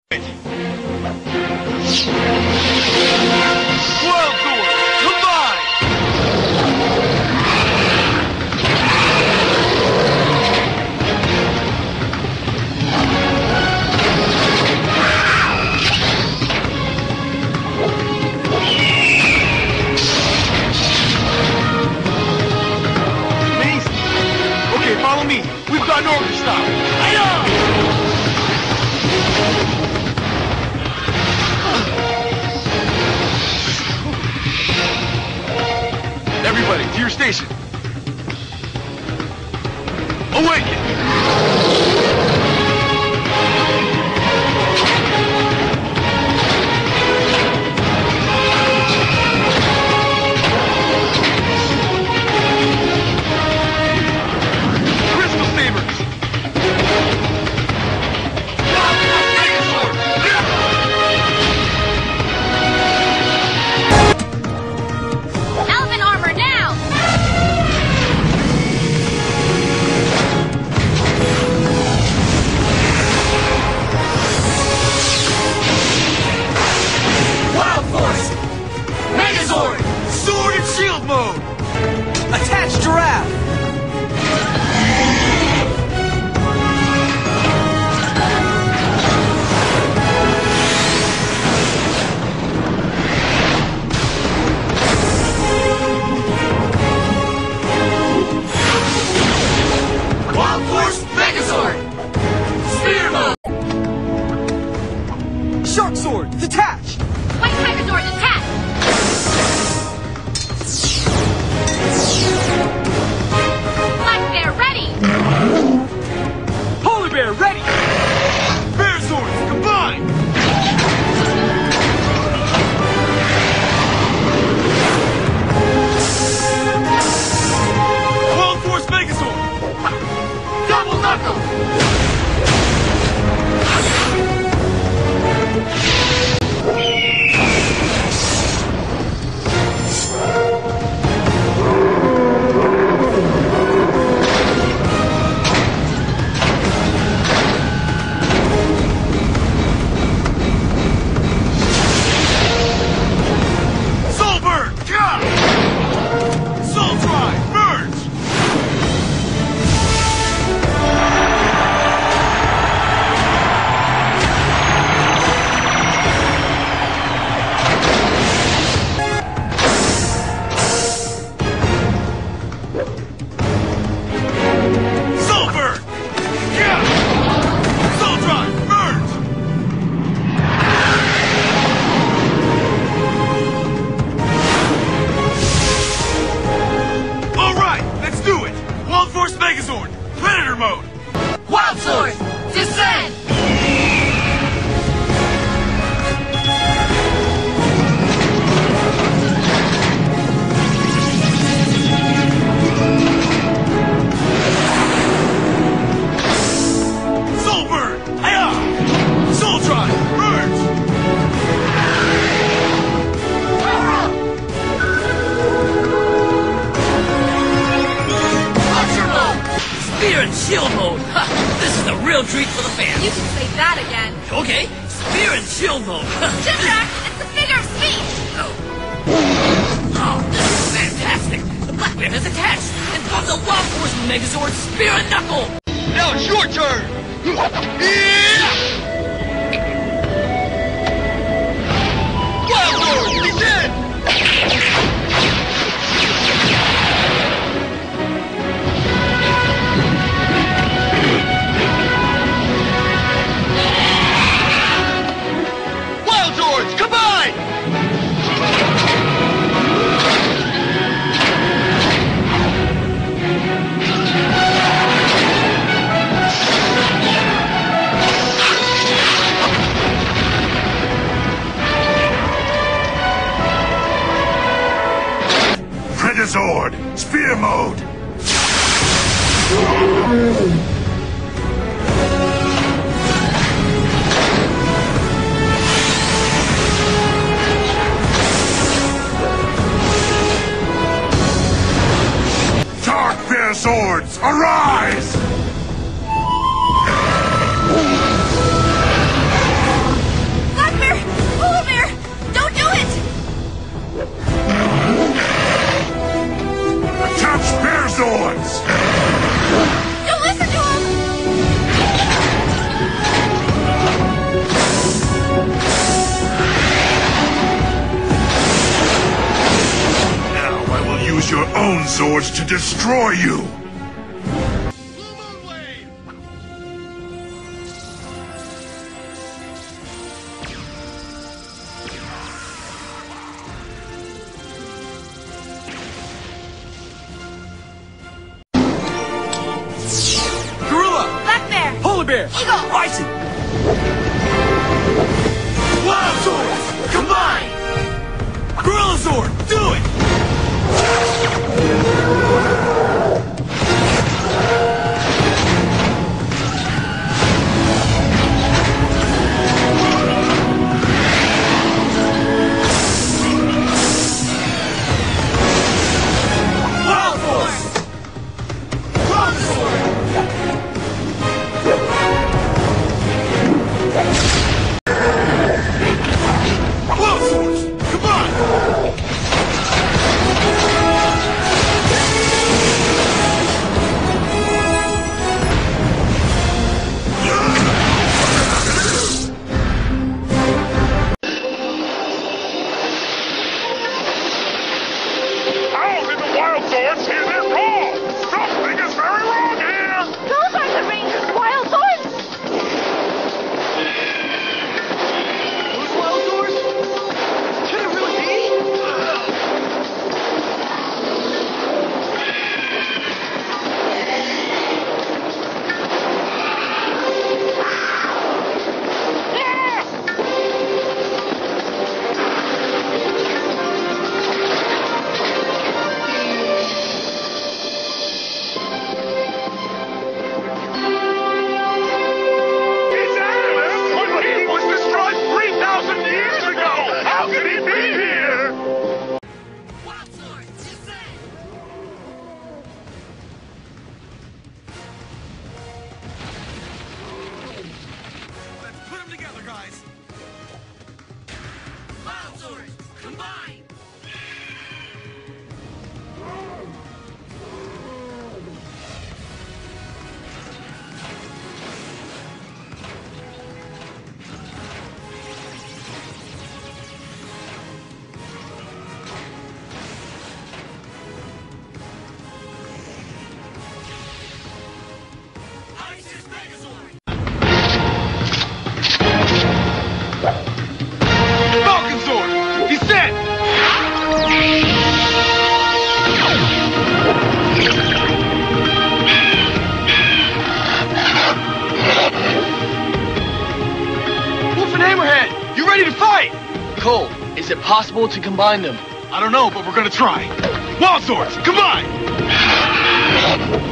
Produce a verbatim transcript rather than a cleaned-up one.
Wild Zords, combine! Amazing. Okay, follow me. We've got an order to stop. I know! Everybody, to your station. Awaken! Crystal Sabers! Megazord! Sword and shield mode! Attach giraffe! Wild Force Megazord! Spear mode! Shark sword, detached! White Tiger Zord, attack! Black Bear, ready! Polar bear, ready! Bear swords, combine! Wild Force Megazord! Double knuckle! Megazord, Predator mode! Wild Sword, descend! Soul Bird, hiya! Soul Drive, birds! Spear and shield mode! Ha! This is a real treat for the fans! You can say that again. Okay, spear and shield mode! Jimjack, it's the figure of speech! Oh. Oh, this is fantastic! The Black Bear has attached and forms a Wild Force Megazord Spear and Knuckle! Now it's your turn! Wild Sword, descend! Combine! Megazord, spear mode! Megazords, arise! own Zords to destroy you! Eagle! Bison! Wild Zords! Combine! Gorilla Zord! Do it! Wild Force! Wild Sword! Cole, is it possible to combine them? I don't know, but we're gonna try. Wild Zords, combine!